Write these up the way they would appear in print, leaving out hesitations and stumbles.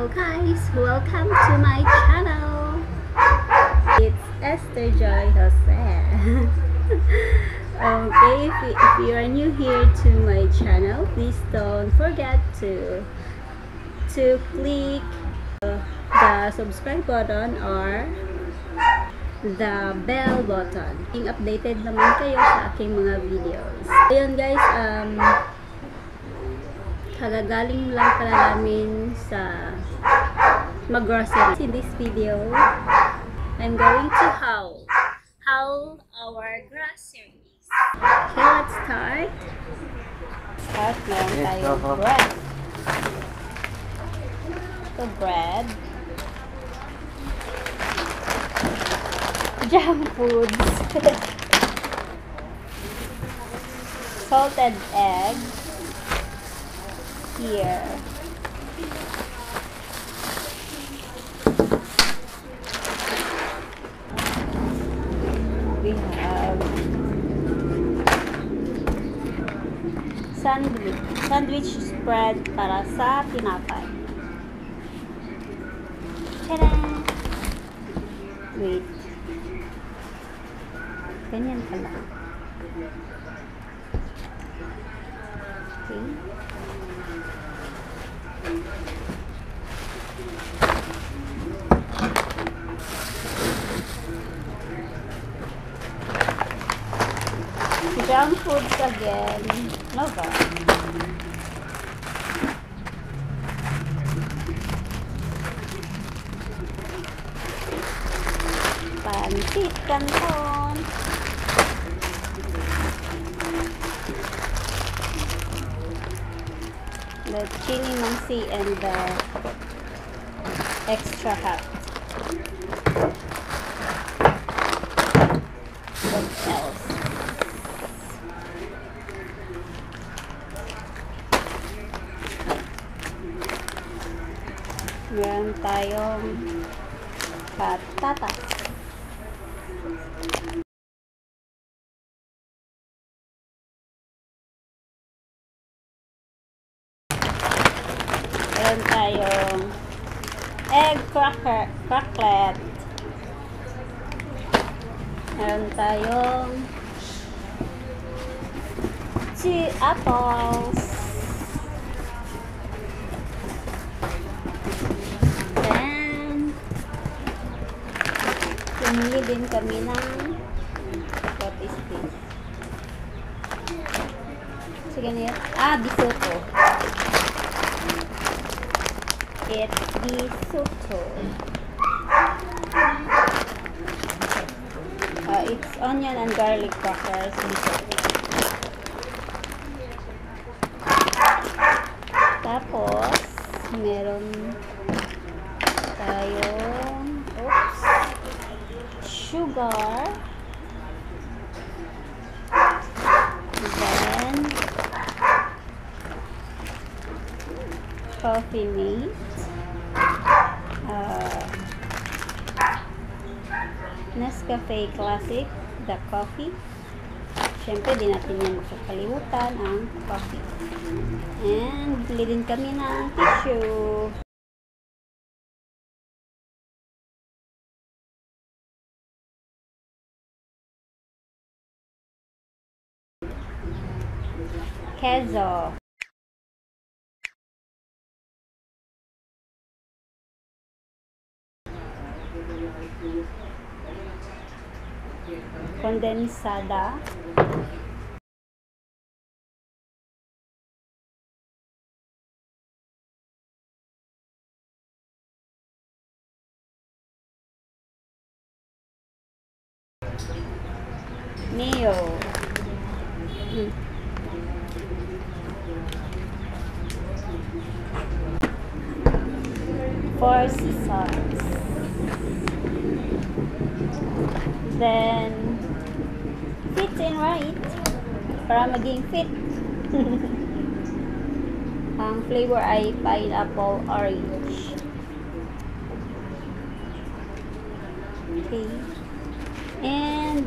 Hello guys, welcome to my channel. It's Esther Joy Jose. Okay, if you are new here to my channel, please don't forget to click the subscribe button or the bell button. Being updated naman kayo sa aking mga videos. Ayun guys, kagagaling lang pala namin sa mag-grocery. In this video, I'm going to haul our groceries. Okay, let's start. Meron tayong bread. Ito bread. Junk foods. Salted egg. Here. We have sandwich spread para sa tinapay. Tada! Wait. Ganyan pala. Okay. Junk foods again. No ba? Pancit Canton. The chili mansi and the extra hot. What else? Meron tayong patatas. Meron tayong egg cracklet. Meron tayong 2 apples. Pumili din kami ng what is this? Sige na yan. Bisotto. It's bisotto. It's onion and garlic crackers. Bisotto. Tapos, meron tayong sugar, then coffee mate, Nescafe Classic, the coffee. Siyempre, di natin yan makakalimutan ang coffee. And, bili din kami ng tissue. Queso. Condensada. Mayo. Four seasons. Then fit in right para maging fit. Ang flavor ay pineapple orange. Okay. And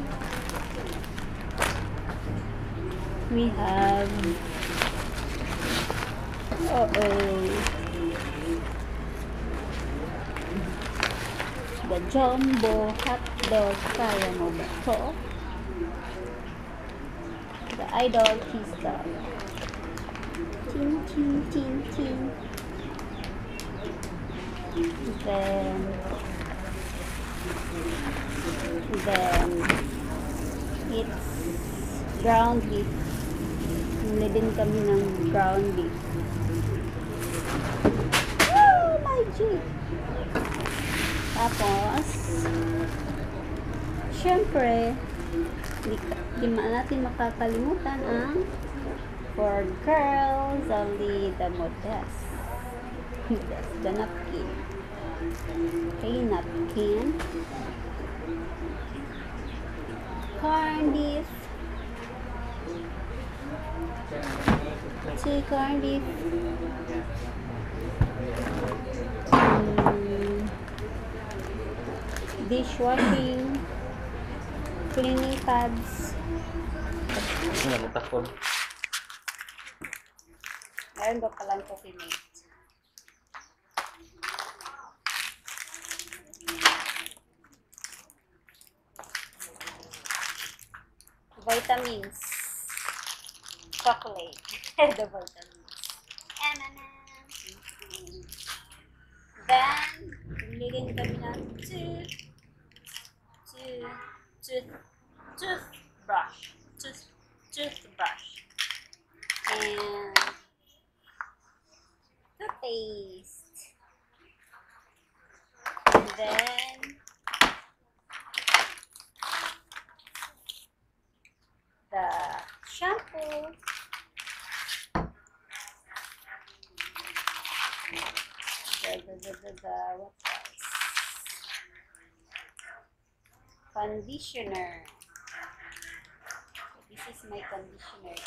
we have Mega Jumbo Hotdog. Kaya mo ba to? The Idol Cheese Dog. Chin, chin, chin, chin. Then it's ground beef. Bumili din kami ng ground beef. Oh my G! Tapos, syempre, di natin makakalimutan ang for girls only the modest. The napkin. Okay, napkin. Corn beef. 2 corn beef. Dishwashing. Cleaning pads. Meron ba palang coffee mate? Vitamins. Chocolate. The vitamins. M&M's. Then, bumili kami ng toothbrush. And toothpaste. And then, the shampoo. What else? Conditioner. This is my conditioner.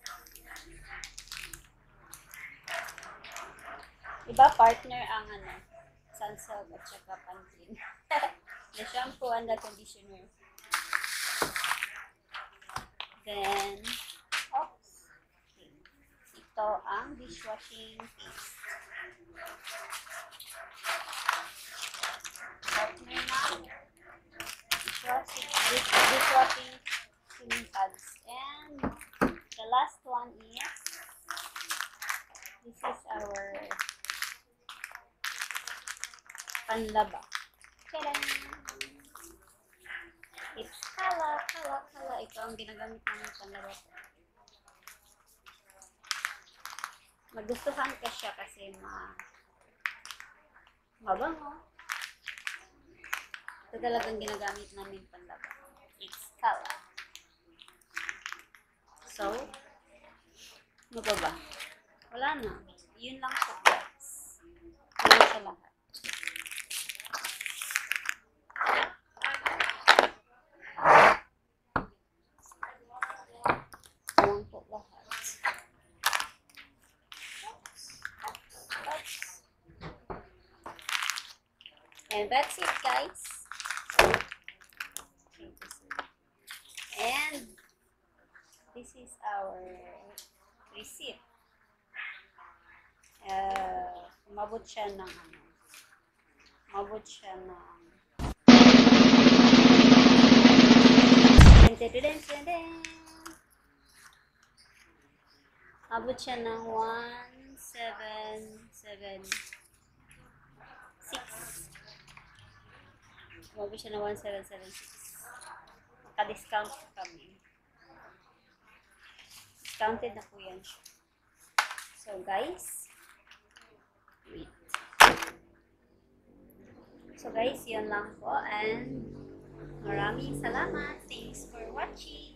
Iba partner ang Sunsilk at saka Pantene. The shampoo and the conditioner. Then, ito ang dishwashing paste. Partner na dishwashing cleaning pads. And the last one is, this is our panlaba. Tadaan! It's kala. Ito ang ginagamit namin panlaba. Magustuhan ka siya kasi mabango. Ito talagang ginagamit namin panlaba. It's kala. So, ano ba? Wala na. Yun lang po, guys. Wala sa lahat. Wala po lahat. And that's it, guys. And this is our receipt. Umabot siya ng umabot siya ng 1776. Umabot siya ng 1776. Naka-discount kami. Discounted na po yan siya. So guys, wait. So guys, yun lang po, and maraming salamat. Thanks for watching.